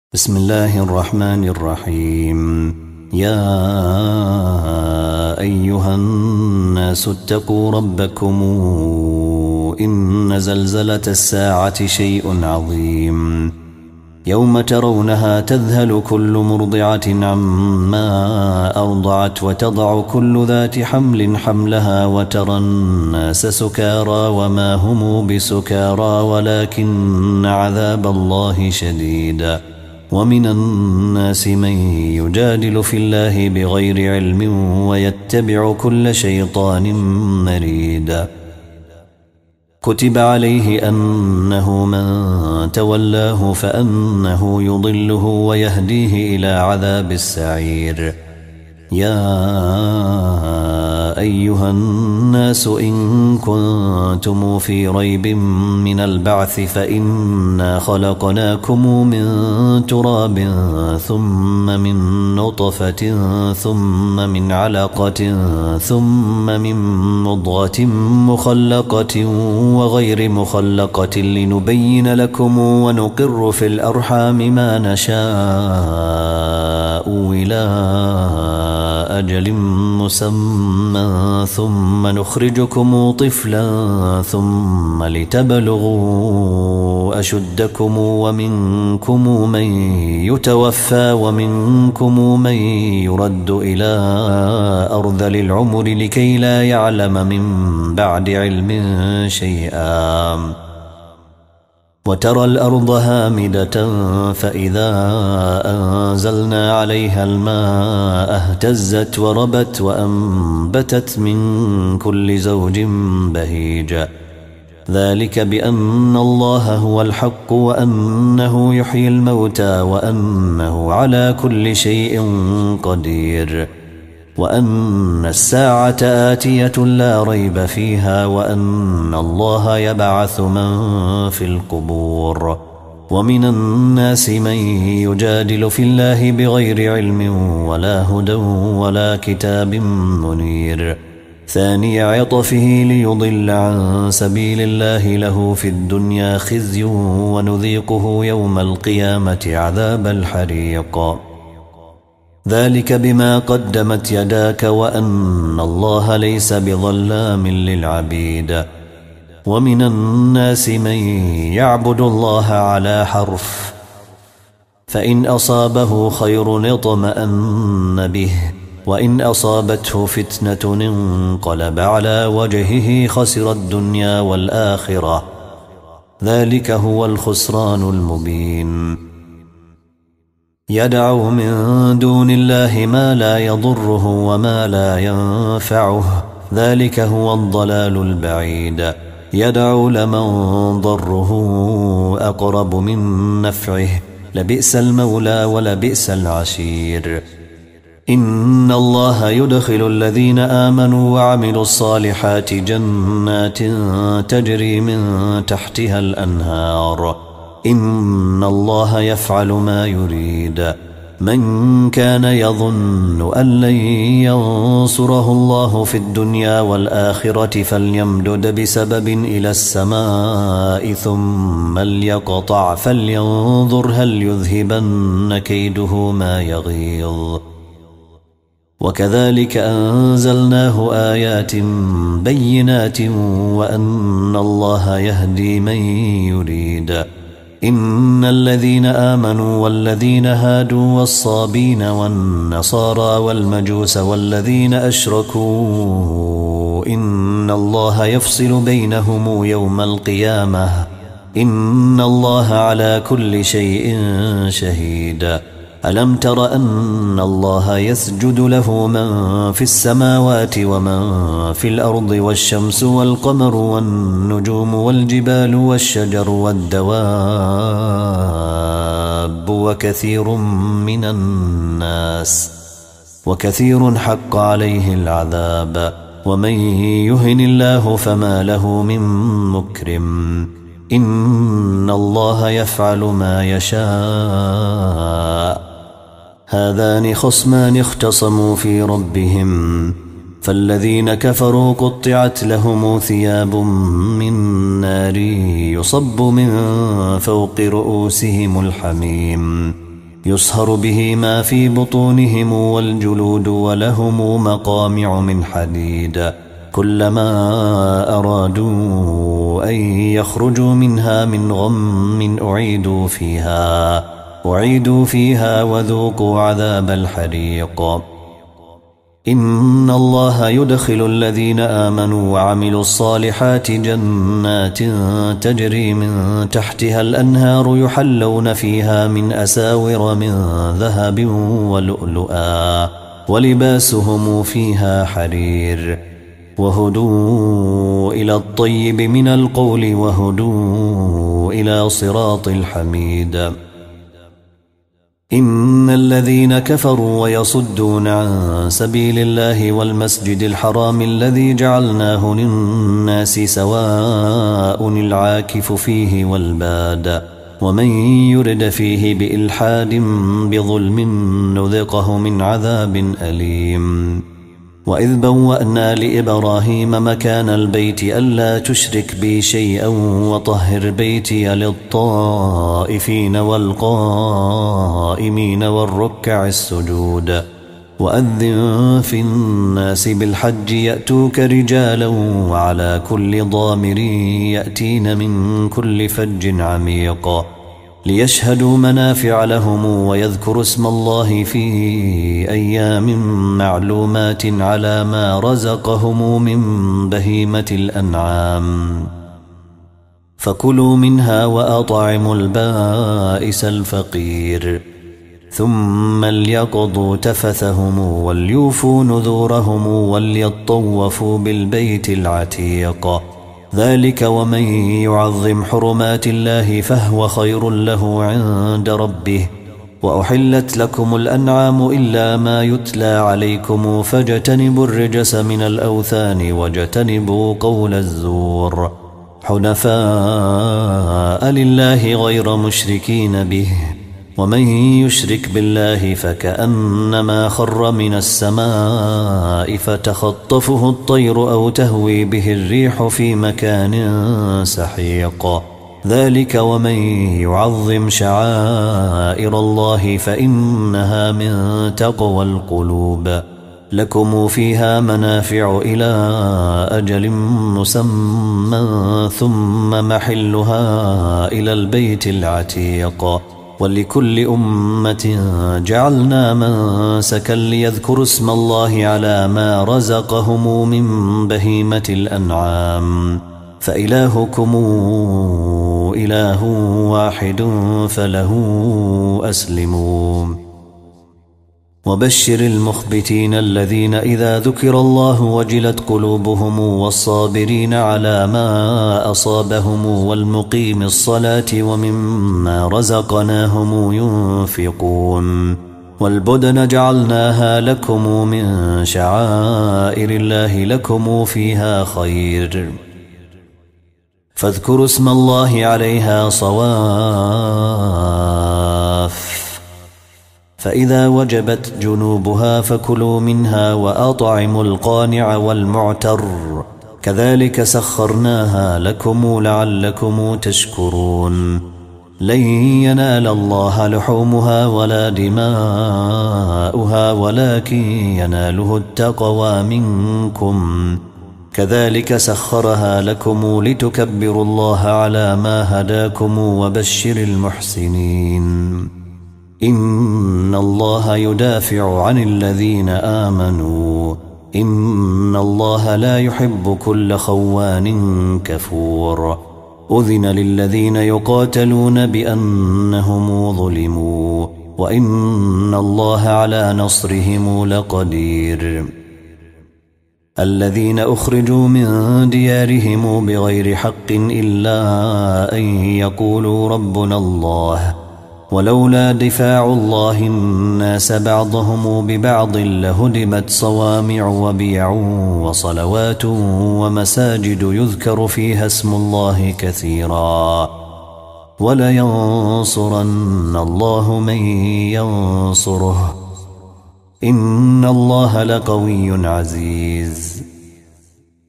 بسم الله الرحمن الرحيم. يا أيها الناس اتقوا ربكم إن زلزلة الساعة شيء عظيم يوم ترونها تذهل كل مرضعة عما أرضعت وتضع كل ذات حمل حملها وترى الناس سكارى وما هم بسكارى ولكن عذاب الله شديد. ومن الناس من يجادل في الله بغير علم ويتبع كل شيطان مريد. كتب عليه أنه من تولاه فأنه يضله ويهديه إلى عذاب السعير. يا أيها الناس إن كنتم في ريب من البعث فإنا خلقناكم من تراب ثم من نطفة ثم من علقة ثم من مضغة مخلقة وغير مخلقة لنبين لكم ونقر في الأرحام ما نشاء إلى أجل مسمى ثم نخرجكم طفلا ثم لتبلغوا أشدكم ومنكم من يتوفى ومنكم من يرد إلى أرذل العمر لكي لا يعلم من بعد علم شيئا. وترى الأرض هامدة فإذا أنزلنا عليها الماء اهتزت وربت وأنبتت من كل زوج بهيج. ذلك بأن الله هو الحق وأنه يحيي الموتى وأنه على كل شيء قدير وأن الساعة آتية لا ريب فيها وأن الله يبعث من في القبور. ومن الناس من يجادل في الله بغير علم ولا هدى ولا كتاب منير. ثاني عطفه ليضل عن سبيل الله له في الدنيا خزي ونذيقه يوم القيامة عذاب الحريق. ذلك بما قدمت يداك وأن الله ليس بظلام للعبيد. ومن الناس من يعبد الله على حرف فإن أصابه خير اطمأن به وإن أصابته فتنة انقلب على وجهه خسر الدنيا والآخرة. ذلك هو الخسران المبين. يدعو من دون الله ما لا يضره وما لا ينفعه ذلك هو الضلال البعيد. يدعو لمن ضره أقرب من نفعه لبئس المولى ولبئس العشير. إن الله يدخل الذين آمنوا وعملوا الصالحات جنات تجري من تحتها الأنهار. إن الله يفعل ما يريد. من كان يظن أن لن ينصره الله في الدنيا والآخرة فليمدد بسبب إلى السماء ثم ليقطع فلينظر هل يذهبن كيده ما يغيظ. وكذلك أنزلناه آيات بينات وأن الله يهدي من يريد. إن الذين آمنوا والذين هادوا والصابين والنصارى والمجوس والذين أشركوا إن الله يفصل بينهم يوم القيامة إن الله على كل شيء شهيد. ألم تر أن الله يسجد له من في السماوات ومن في الأرض والشمس والقمر والنجوم والجبال والشجر والدواب وكثير حق عليه العذاب. ومن يهن الله فما له من مكرم. إن الله يفعل ما يشاء. هذان خصمان اختصموا في ربهم فالذين كفروا قطعت لهم ثياب من نار يصب من فوق رؤوسهم الحميم يصهر به ما في بطونهم والجلود ولهم مقامع من حديد كلما أرادوا أن يخرجوا منها من غم أعيدوا فيها وذوقوا عذاب الحريق. إن الله يدخل الذين آمنوا وعملوا الصالحات جنات تجري من تحتها الأنهار يحلون فيها من أساور من ذهب ولؤلؤا ولباسهم فيها حرير وهدوا إلى الطيب من القول وهدوا إلى صراط الحميد. إن الذين كفروا ويصدون عن سبيل الله والمسجد الحرام الذي جعلناه للناس سواء العاكف فيه والباد ومن يرد فيه بإلحاد بظلم نذقه من عذاب أليم. وإذ بوأنا لإبراهيم مكان البيت ألا تشرك بي شيئا وطهر بيتي للطائفين والقائمين والركع السجود وأذن في الناس بالحج يأتوك رجالا وعلى كل ضامر يأتين من كل فج عميق ليشهدوا منافع لهم ويذكروا اسم الله في أيام معلومات على ما رزقهم من بهيمة الأنعام فكلوا منها وأطعموا البائس الفقير ثم ليقضوا تفثهم وليوفوا نذورهم وليطوفوا بالبيت العتيق ذلك ومن يعظم حرمات الله فهو خير له عند ربه. وأحلت لكم الأنعام إلا ما يتلى عليكم فاجتنبوا الرجس من الأوثان واجتنبوا قول الزور حنفاء لله غير مشركين به ومن يشرك بالله فكأنما خر من السماء فتخطفه الطير أو تهوي به الريح في مكان سحيق ذلك ومن يعظم شعائر الله فإنها من تقوى القلوب. لكم فيها منافع إلى أجل مسمى ثم محلها إلى البيت العتيق ولكل أمة جعلنا منسكا ليذكروا اسم الله على ما رزقهم من بهيمة الأنعام فإلهكم إله واحد فله أسلموا. وبشر المخبتين الذين إذا ذكر الله وجلت قلوبهم والصابرين على ما أصابهم والمقيم الصلاة ومما رزقناهم ينفقون. والبدن جعلناها لكم من شعائر الله لكم فيها خير فاذكروا اسم الله عليها صواف فإذا وجبت جنوبها فكلوا منها وأطعموا القانع والمعتر كذلك سخرناها لكم لعلكم تشكرون. لن ينال الله لحومها ولا دماؤها ولكن يناله التقوى منكم كذلك سخرها لكم لتكبروا الله على ما هداكم وبشر المحسنين. إن الله يدافع عن الذين آمنوا إن الله لا يحب كل خوان كفور. أذن للذين يقاتلون بأنهم ظلموا وإن الله على نصرهم لقدير. الذين أخرجوا من ديارهم بغير حق إلا أن يقولوا ربنا الله ولولا دفاع الله الناس بعضهم ببعض لهدمت صوامع وبيع وصلوات ومساجد يذكر فيها اسم الله كثيرا ولينصرن الله من ينصره إن الله لقوي عزيز.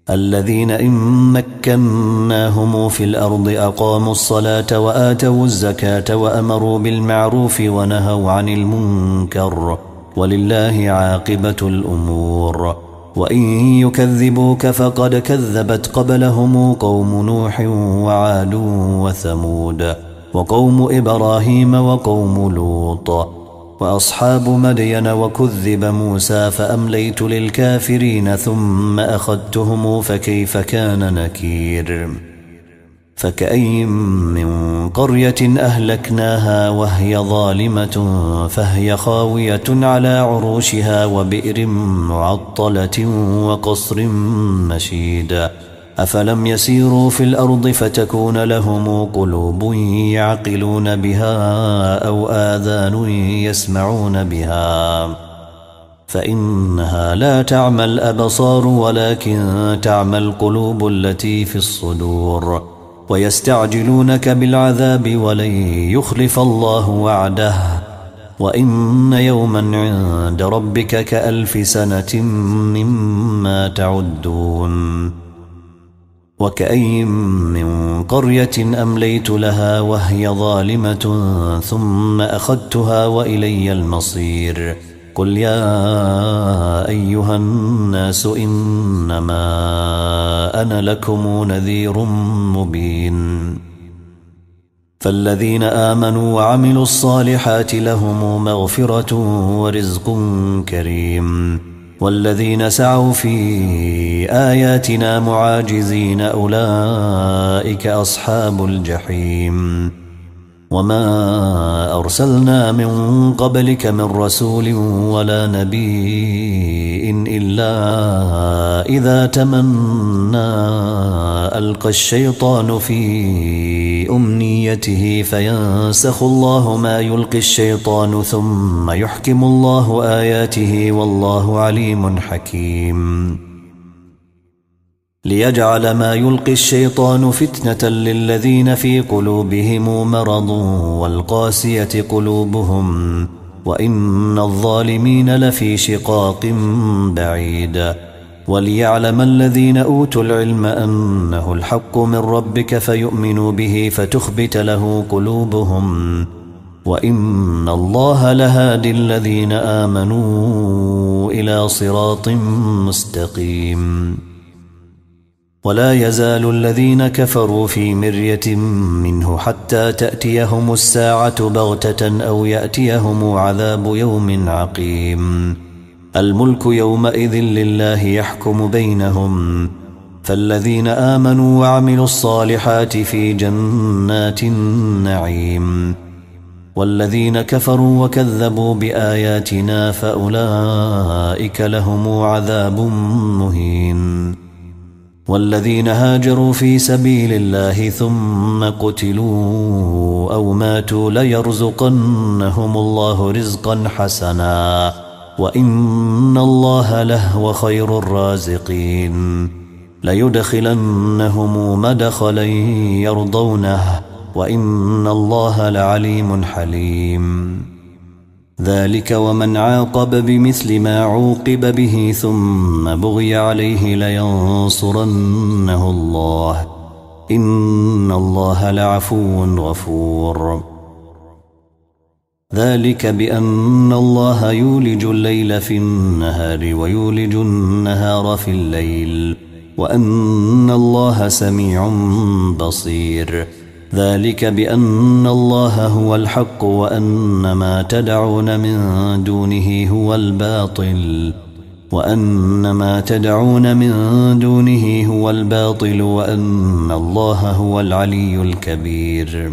الذين إن مكناهم في الأرض أقاموا الصلاة وآتوا الزكاة وأمروا بالمعروف ونهوا عن المنكر ولله عاقبة الأمور. وإن يكذبوك فقد كذبت قبلهم قوم نوح وعاد وثمود وقوم إبراهيم وقوم لوط وأصحاب مدين وكذب موسى فأمليت للكافرين ثم أخذتهم فكيف كان نكير. فكأين من قرية أهلكناها وهي ظالمة فهي خاوية على عروشها وبئر معطلة وقصر مشيد. أفلم يسيروا في الأرض فتكون لهم قلوب يعقلون بها أو آذان يسمعون بها فإنها لا تعمى الأبصار ولكن تعمى القلوب التي في الصدور. ويستعجلونك بالعذاب ولن يخلف الله وعده وإن يوما عند ربك كألف سنة مما تعدون. وكأين من قرية أمليت لها وهي ظالمة ثم أخذتها وإلي المصير. قل يا أيها الناس إنما أنا لكم نذير مبين. فالذين آمنوا وعملوا الصالحات لهم مغفرة ورزق كريم والذين سعوا في آياتنا معاجزين أولئك أصحاب الجحيم. وما أرسلنا من قبلك من رسول ولا نبي إلا إذا تمنى ألقى الشيطان في أمنيته فينسخ الله ما يلقي الشيطان ثم يحكم الله آياته والله عليم حكيم. ليجعل ما يلقي الشيطان فتنة للذين في قلوبهم مرض والقاسية قلوبهم وإن الظالمين لفي شقاق بعيد. وليعلم الذين أوتوا العلم أنه الحق من ربك فيؤمنوا به فتخبت له قلوبهم وإن الله لهادي الذين آمنوا إلى صراط مستقيم. ولا يزال الذين كفروا في مرية منه حتى تأتيهم الساعة بغتة أو يأتيهم عذاب يوم عقيم. الملك يومئذ لله يحكم بينهم فالذين آمنوا وعملوا الصالحات في جنات النعيم والذين كفروا وكذبوا بآياتنا فأولئك لهم عذاب مهين. والذين هاجروا في سبيل الله ثم قتلوا أو ماتوا ليرزقنهم الله رزقا حسنا وإن الله لهو خير الرازقين. ليدخلنهم مدخلا يرضونه وإن الله لعليم حليم. ذلك ومن عاقب بمثل ما عوقب به ثم بغي عليه لينصرنه الله إن الله لعفو غفور. ذلك بأن الله يولج الليل في النهار ويولج النهار في الليل وأن الله سميع بصير. ذلك بأن الله هو الحق وأن ما تدعون من دونه هو الباطل وأن الله هو العلي الكبير.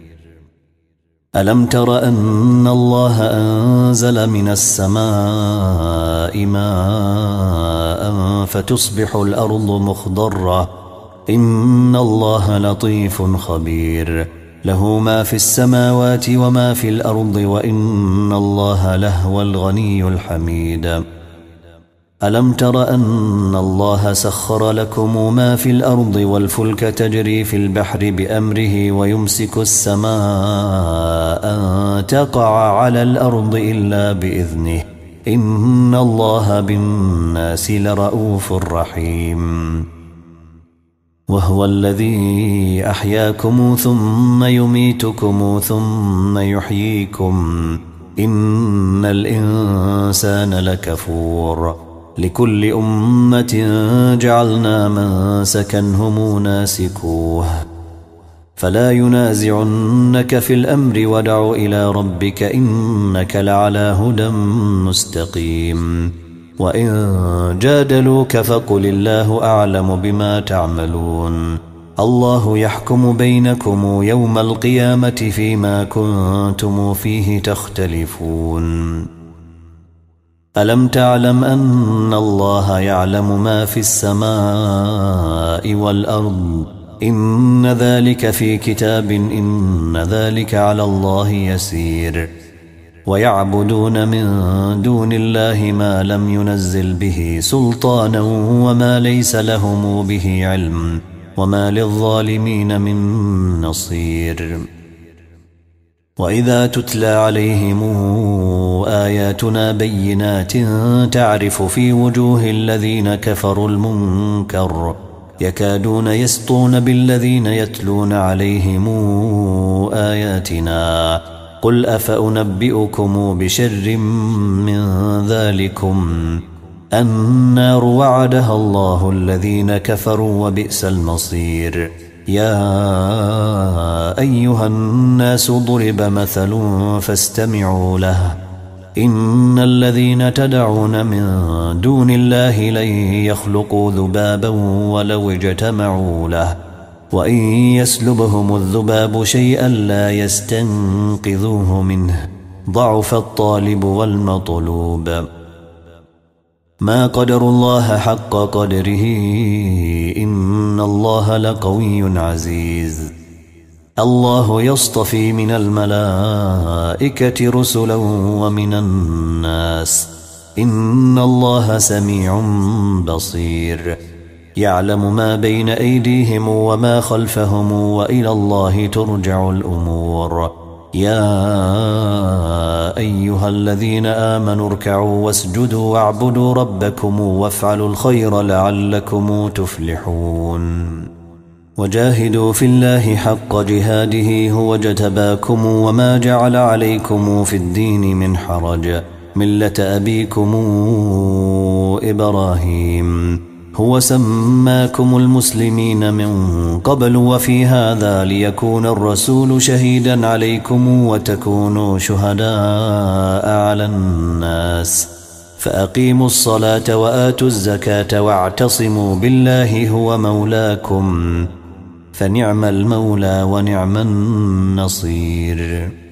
ألم تر أن الله أنزل من السماء ماء فتصبح الأرض مخضرة إن الله لطيف خبير. له ما في السماوات وما في الأرض وإن الله لهو الغني الحميد. ألم تر أن الله سخر لكم ما في الأرض والفلك تجري في البحر بأمره ويمسك السماء أن تقع على الأرض إلا بإذنه إن الله بالناس لرؤوف رحيم. وهو الذي أحياكم ثم يميتكم ثم يحييكم إن الإنسان لكفور لكل أمة جعلنا منسكا هم ناسكوه فلا ينازعنك في الأمر ودع إلى ربك إنك لعلى هدى مستقيم وإن جادلوك فقل الله أعلم بما تعملون الله يحكم بينكم يوم القيامة فيما كنتم فيه تختلفون ألم تعلم أن الله يعلم ما في السماء والأرض إن ذلك في كتاب إن ذلك على الله يسير ويعبدون من دون الله ما لم ينزل به سلطانا وما ليس لهم به علم وما للظالمين من نصير وإذا تتلى عليهم آياتنا بينات تعرف في وجوه الذين كفروا المنكر يكادون يسطون بالذين يتلون عليهم آياتنا قل أفأنبئكم بشر من ذلكم النار وعدها الله الذين كفروا وبئس المصير يا أيها الناس ضرب مثل فاستمعوا له إن الذين تدعون من دون الله لن يخلقوا ذبابا ولو اجتمعوا له وإن يسلبهم الذباب شيئا لا يستنقذوه منه ضعف الطالب والمطلوب ما قدر الله حق قدره إن الله لقوي عزيز الله يصطفي من الملائكة رسلا ومن الناس إن الله سميع بصير يعلم ما بين أيديهم وما خلفهم وإلى الله ترجع الأمور يا أيها الذين آمنوا اركعوا واسجدوا واعبدوا ربكم وافعلوا الخير لعلكم تفلحون وجاهدوا في الله حق جهاده هو اجتباكم وما جعل عليكم في الدين من حرج ملة أبيكم إبراهيم هو سماكم المسلمين من قبل وفي هذا ليكون الرسول شهيدا عليكم وتكونوا شهداء على الناس فأقيموا الصلاة وآتوا الزكاة واعتصموا بالله هو مولاكم فنعم المولى ونعم النصير